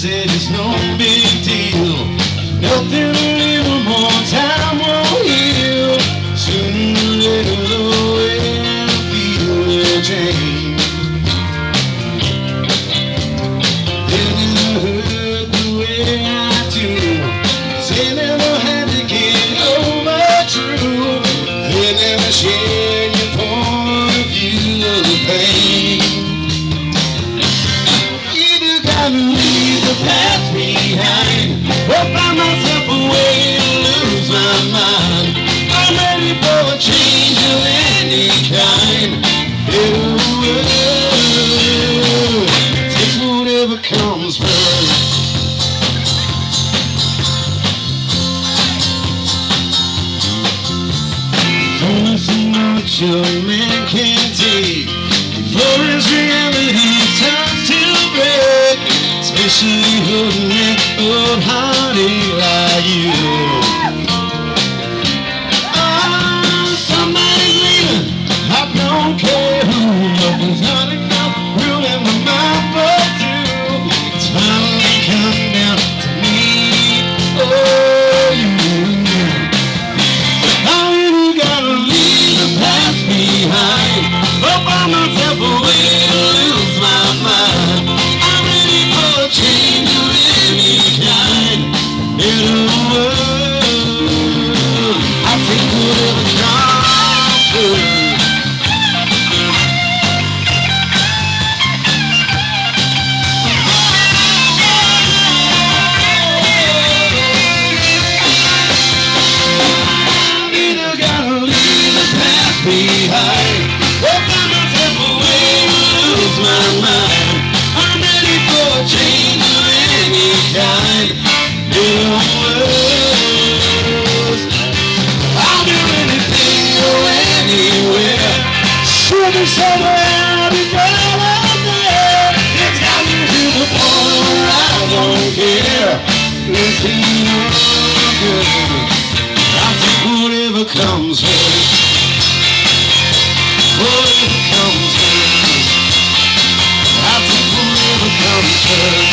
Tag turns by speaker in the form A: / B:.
A: said it's no big deal. Nothing a little more time won't heal. Sooner or later the way I feel will change. They never hurt the way I do. They never had to get over true. They never shared your point of view of the pain. Either gotta leave the past behind or find myself a way to lose my mind. I'm ready for a change of any kind. Take whatever comes first. Only so much a man can take before his reality starts to break. Especially holding that old heartache like you. Oh, somebody's leaving, I don't care who. Nothing's not enough room in my mind for two. It's finally come down to me. Oh, you. I really gotta leave the past behind. Or find myself a way to lose my mind. I'm ready for a change of any kind. In a world, I'll take whatever comes first. Either gotta leave the past behind or find myself a way to lose my mind. I'm ready for a change of any kind. In a world, I'll do anything or anywhere. Show me somewhere I'll be right there. It's got me to the point where I don't care. It's enough good. I'll take whatever comes first. Whatever comes first. I'll take whatever comes first.